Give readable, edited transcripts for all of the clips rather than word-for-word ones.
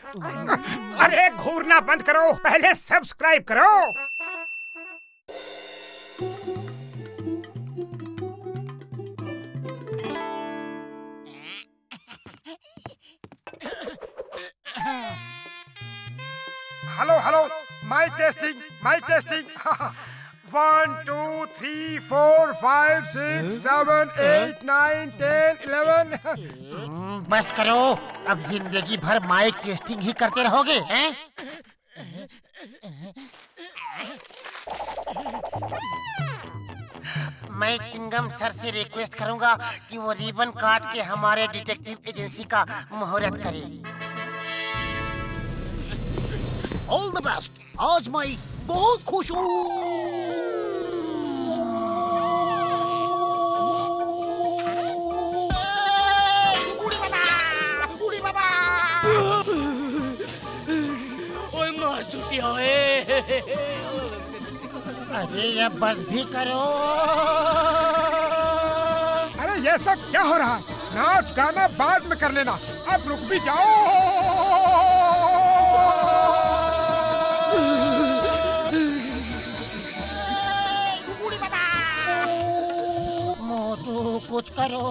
अरे घूरना बंद करो, पहले सब्सक्राइब करो। Hello hello, mic testing, mic testing. 1 2 3 4 5 6 7 8 9 10 11। बस करो, अब जिंदगी भर माइक टेस्टिंग ही करते रहोगे हैं? मैं चिंगम सर से रिक्वेस्ट करूंगा कि वो रिबन काट के हमारे डिटेक्टिव एजेंसी का मुहूर्त करे। All the best. आज मैं बहुत खुश हूँ। ओए मार चुटिया है। अरे ये बस भी करो। अरे ये सब क्या हो रहा है? नाच गाना बाद में कर लेना, अब रुक भी जाओ। मोटू कुछ करो।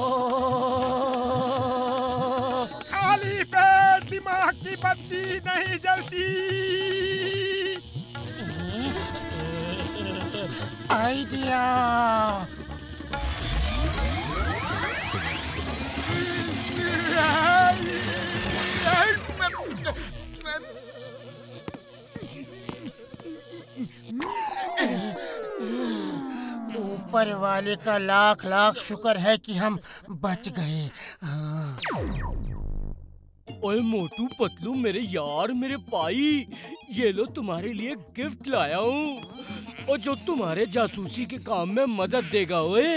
खाली पेट दिमाग की बत्ती नहीं जलती। आइडिया। ऊपर वाले का लाख लाख शुक्र है कि हम बच गए। ओए मोटू पतलू मेरे यार, मेरे भाई, ये लो तुम्हारे लिए गिफ्ट लाया हूँ और जो तुम्हारे जासूसी के काम में मदद देगा। ओए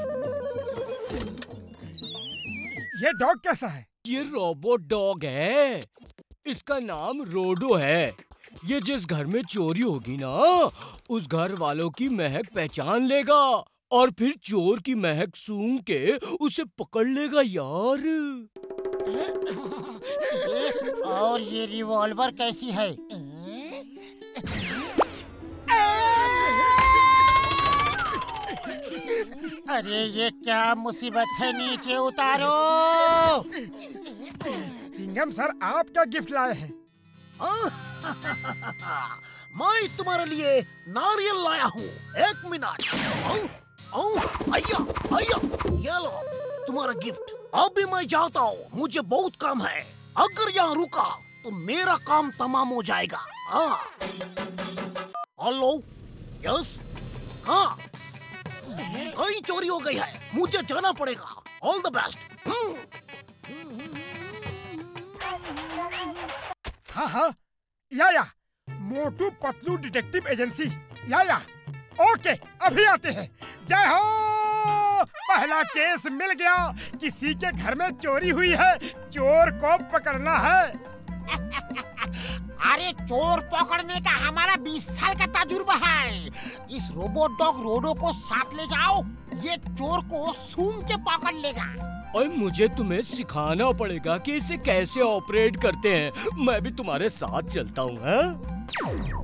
ये डॉग कैसा है? ये रोबोट डॉग है, इसका नाम रोडो है। ये जिस घर में चोरी होगी ना, उस घर वालों की महक पहचान लेगा और फिर चोर की महक सूंघ के उसे पकड़ लेगा यार। और ये रिवॉल्वर कैसी है? अरे ये क्या मुसीबत है, नीचे उतारो। चिंगम सर, आप क्या गिफ्ट लाए हैं? मैं तुम्हारे लिए नारियल लाया हूँ। 1 मिनट। आइया आइया, ये लो तुम्हारा गिफ्ट। अभी मैं जाता हूँ, मुझे बहुत काम है। अगर यहाँ रुका तो मेरा काम तमाम हो जाएगा। हाँ। हेलो, यस, हाँ, कहीं चोरी हो गई है, मुझे जाना पड़ेगा। All the best. हाँ हाँ, या मोटू पतलू डिटेक्टिव एजेंसी, या ओके, अभी आते हैं। जय हो। पहला केस मिल गया, किसी के घर में चोरी हुई है, चोर को पकड़ना है। अरे चोर पकड़ने का हमारा 20 साल का तजुर्बा है। इस रोबोट डॉग रोडो को साथ ले जाओ, ये चोर को सूंघ के पकड़ लेगा। और मुझे तुम्हें सिखाना पड़ेगा कि इसे कैसे ऑपरेट करते हैं। मैं भी तुम्हारे साथ चलता हूँ।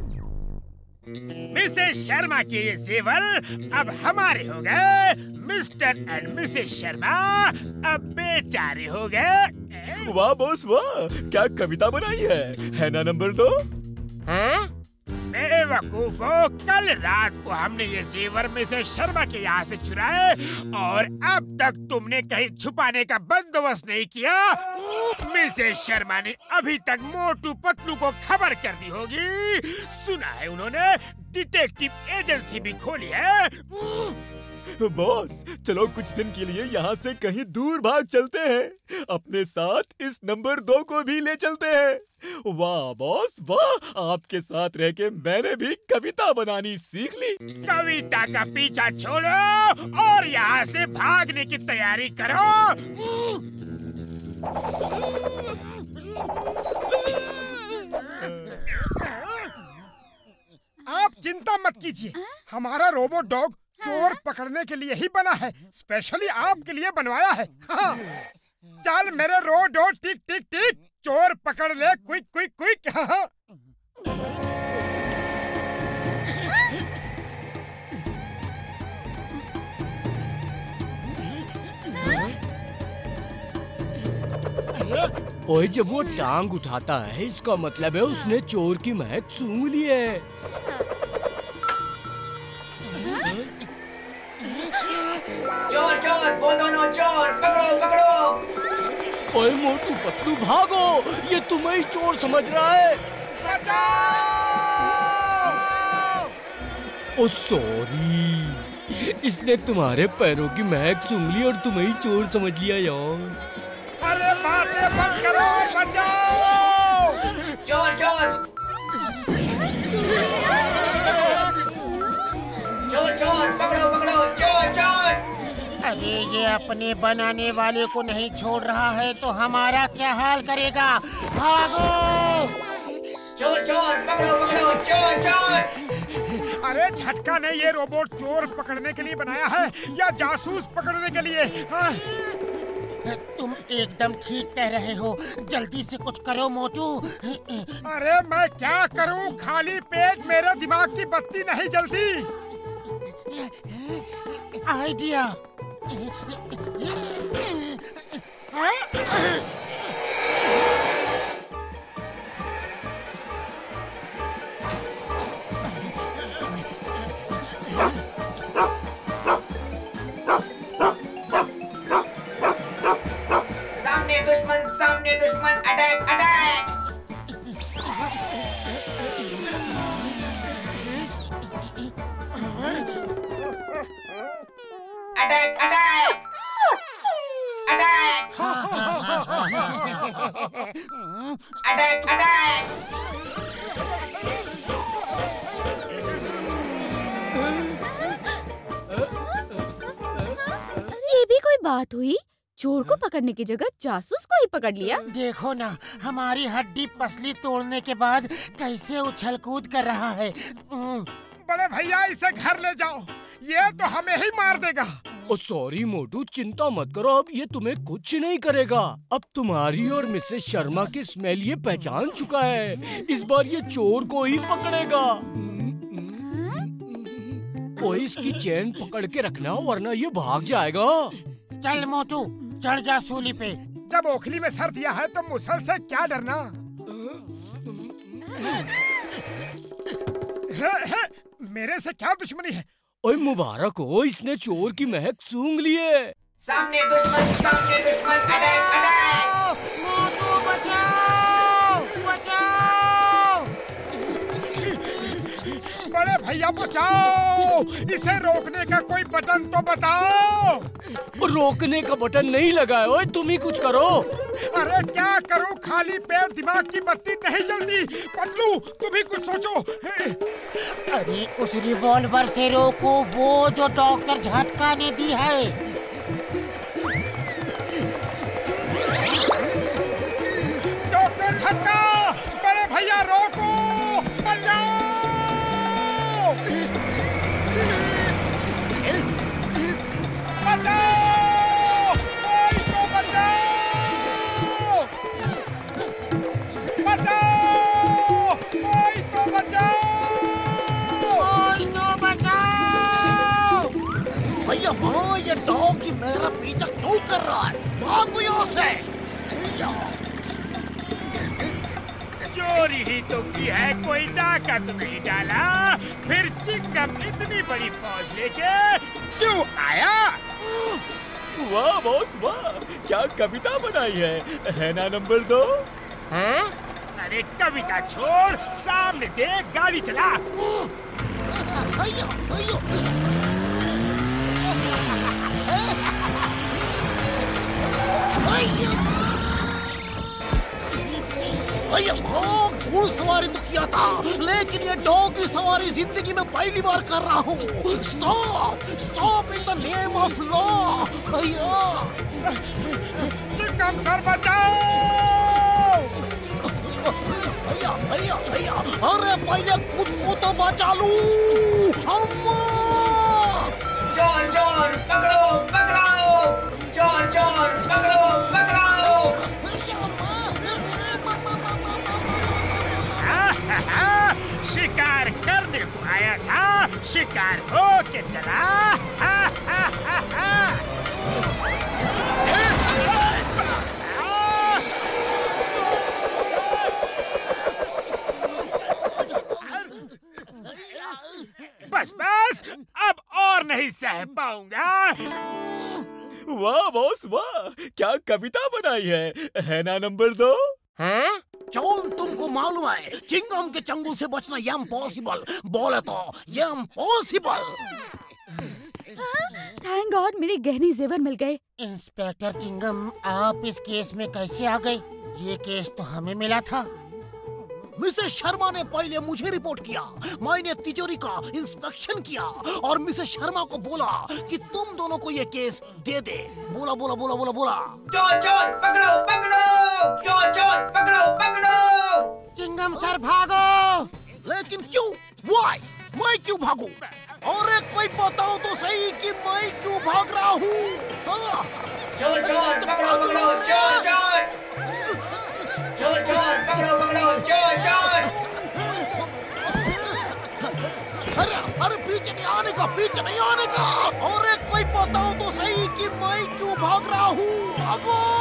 मिसेस शर्मा के ये जेवर अब हमारे हो गए। मिस्टर एंड मिसेस शर्मा अब बेचारे हो गए। वाह बॉस वाह, क्या कविता बनाई है ना नंबर 2? हैं? बेवकूफो, कल रात को हमने ये जेवर मिसेस शर्मा के यहाँ से चुराए और अब तक तुमने कहीं छुपाने का बंदोबस्त नहीं किया। मिसेस शर्मा ने अभी तक मोटू पतलू को खबर कर दी होगी। सुना है उन्होंने डिटेक्टिव एजेंसी भी खोली है। बॉस चलो कुछ दिन के लिए यहाँ से कहीं दूर भाग चलते हैं। अपने साथ इस नंबर 2 को भी ले चलते हैं। वाह बॉस वाह, आपके साथ रह के मैंने भी कविता बनानी सीख ली। कविता का पीछा छोड़ो और यहाँ से भागने की तैयारी करो। आप चिंता मत कीजिए, हमारा रोबोट डॉग चोर पकड़ने के लिए ही बना है, स्पेशली आपके लिए बनवाया है। हाँ। चल मेरे रोडो, टिक टिक टिक, चोर पकड़ ले, क्विक क्विक क्विक। ओए, जब वो टांग उठाता है इसका मतलब है उसने चोर की महक सूंघ ली है। चोर चोर, वो दोनों चोर, पकड़ो पकड़ो। ओए मोटू पतलू भागो, ये तुम्हें ही चोर समझ रहा है। ओ सॉरी, इसने तुम्हारे पैरों की महक सूंघ ली और तुम्हें ही चोर समझ लिया यार। अरे बातें बंद करो, बचाओ। चोर चोर चोर चोर, पकड़ो पकड़ो, चोर चोर। अरे ये अपने बनाने वाले को नहीं छोड़ रहा है तो हमारा क्या हाल करेगा? भागो! चोर चोर, पकड़ो पकड़ो, चोर चोर। अरे झटका ने ये रोबोट चोर पकड़ने के लिए बनाया है या जासूस पकड़ने के लिए? हाँ? तुम एकदम ठीक कह रहे हो, जल्दी से कुछ करो मोटू। अरे मैं क्या करूं, खाली पेट मेरे दिमाग की बत्ती नहीं जलती। आइडिया। सामने दुश्मन, attack attack. Attack attack attack attack attack. ये भी कोई बात हुई? चोर को पकड़ने की जगह जासूस को ही पकड़ लिया। देखो ना, हमारी हड्डी पसली तोड़ने के बाद कैसे उछल कूद कर रहा है। बड़े भैया इसे घर ले जाओ, ये तो हमें ही मार देगा। ओ सॉरी मोटू, चिंता मत करो, अब ये तुम्हें कुछ नहीं करेगा। अब तुम्हारी और मिसेस शर्मा की स्मेल ये पहचान चुका है, इस बार ये चोर को ही पकड़ेगा। ओ इसकी चैन पकड़ के रखना वरना ये भाग जाएगा। चल मोटू, चढ़ जा सूली पे। जब ओखली में सर दिया है तो मुसल से क्या डरना। मेरे से क्या दुश्मनी है? ओए मुबारक हो, इसने चोर की महक सूंघ ली है। सामने दुश्मन, अटैक अटैक। मोटू बचाओ, बचाओ। बड़े भैया बचाओ, इसे रोकने का कोई बटन तो बताओ। रोकने का बटन नहीं लगा है, ओए तुम ही कुछ करो। अरे क्या करूं, खाली पेट दिमाग की बत्ती नहीं जलती। पतलू तुम ही कुछ सोचो। अरे उस रिवॉल्वर से रोको, वो जो डॉक्टर झटका ने दी है। डॉक्टर झटका, बड़े भैया रोको, बचाओ। बचाओ, कोई तो बचाओ। बचाओ, कोई तो बचाओ। कोई तो बचाओ। भैया हाँ, ये डॉग की मेरा पीछा क्यों कर रहा है? भागो यहाँ से। चोरी ही तो की है, कोई डाका तो नहीं डाला। फिर चिंगम इतनी बड़ी फौज लेके क्यों आया? वाह बॉस वाह, क्या कविता बनाई है ना नंबर 2? हैं? अरे कविता छोड़, सामने देख, गाड़ी चला। भैया भैया भैया हाँ, घुड़सवारी तो किया था, लेकिन ये डॉग की सवारी जिंदगी में पहली बार कर रहा हूँ। Stop stop in the name of law. भैया चिंगम सर बचाओ। भैया भैया भैया, अरे पहले खुद को तो बचा लूं। अम्मा चोर चोर, पकड़ो पकड़ो, चोर चोर, पकड़ो पकड़ो। तैयार हो के चला। बस बस, अब और नहीं सह पाऊंगा। वाह बॉस वाह, क्या कविता बनाई है ना नंबर 2? हैं? जॉन, तुमको मालूम है चिंगम के चंगुल से बचना इम्पॉसिबल। बोले तो इम्पॉसिबल। थैंक गॉड मेरे गहने जेवर मिल गए। इंस्पेक्टर चिंगम, आप इस केस में कैसे आ गए? ये केस तो हमें मिला था। मिसेस शर्मा ने पहले मुझे रिपोर्ट किया, मैंने तिजोरी का इंस्पेक्शन किया और मिसेस शर्मा को बोला कि तुम दोनों को ये केस दे दे। बोला बोला बोला बोला बोला चोर चोर पकड़ो पकड़ो, चोर चोर पकड़ो पकड़ो। चिंगम सर भागो। लेकिन क्यों? Why? मैं क्यों भागूं? और एक कोई बताओ तो सही कि मैं क्यों भाग रहा हूँ? हाँ? चोर चोर पकड़ो पकड़ो, चोर चोर चोर चोर पकड़ो पकड़ो, चोर चोर। अरे अरे पीछे नहीं आने का, पीछे नहीं आने का। और एक कोई बताओ तो सही कि मैं क्यों भाग रहा हूँ? भागो।